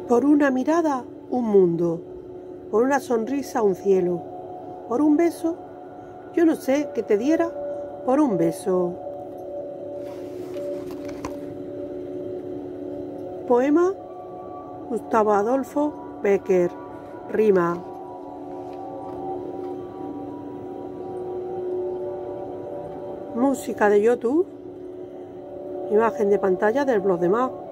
Por una mirada, un mundo. Por una sonrisa, un cielo. Por un beso, yo no sé qué te diera por un beso. Poema Gustavo Adolfo Bécquer. Rima. Música de YouTube. Imagen de pantalla del blog de Mao.